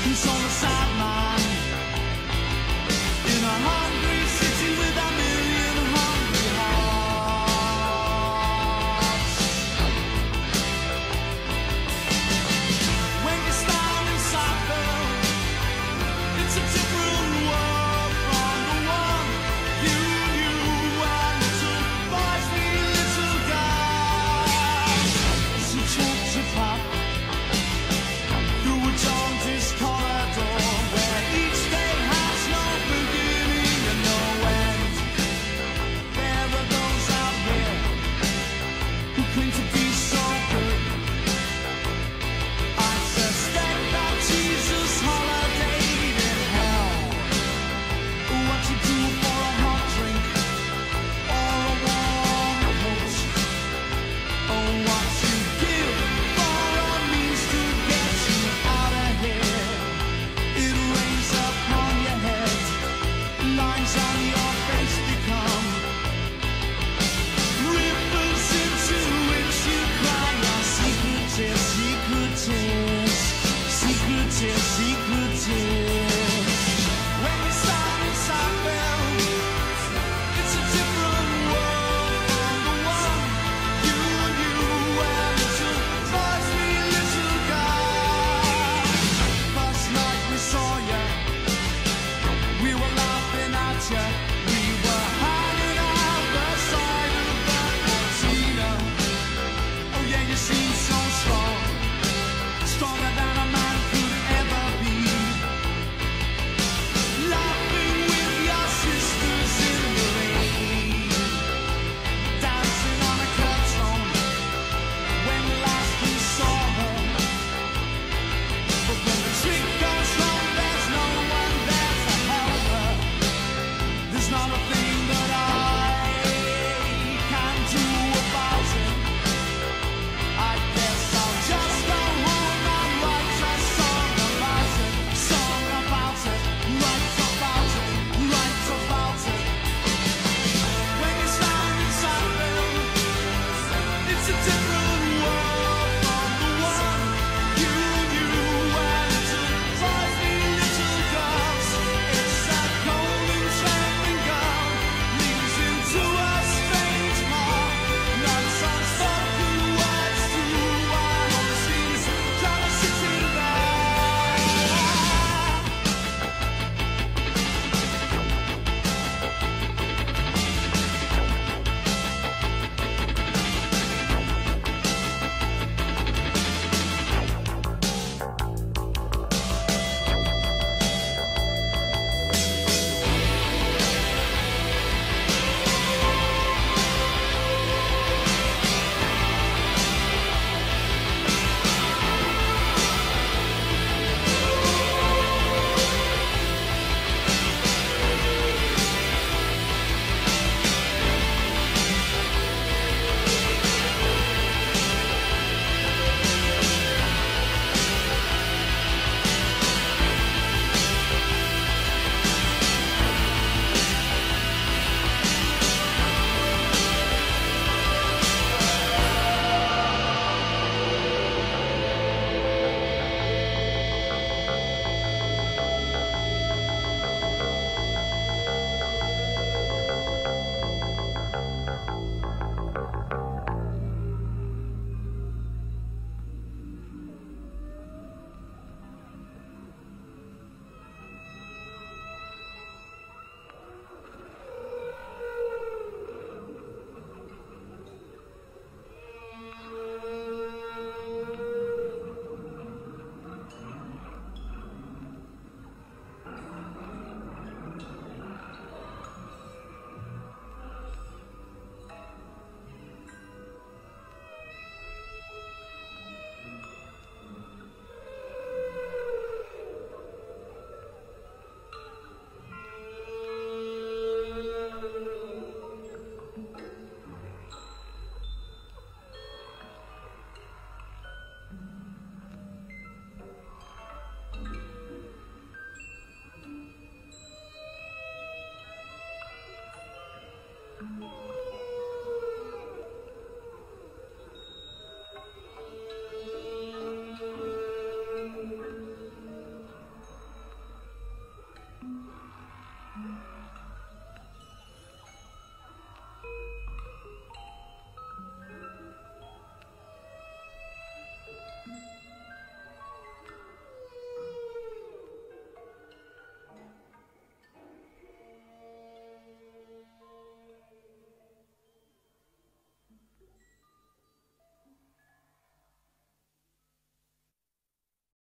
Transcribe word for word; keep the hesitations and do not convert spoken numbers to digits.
who's on the sideline in a hungry city with a million hungry hearts. When you stand in Sackville, it's a different world from the one you knew when little boys meet little guys. As you talk to pop through a jaundiced corridor where each day has no beginning and no end. There are those out there who claim to be so good. I suspect that Jesus holidayed in hell. What you do for a hot drink or a warm coat, or what you give for a means to get you out of here. It rains upon your head, lines on your face become rivers into which you cry your secret tears, secret tears, secret tears, secret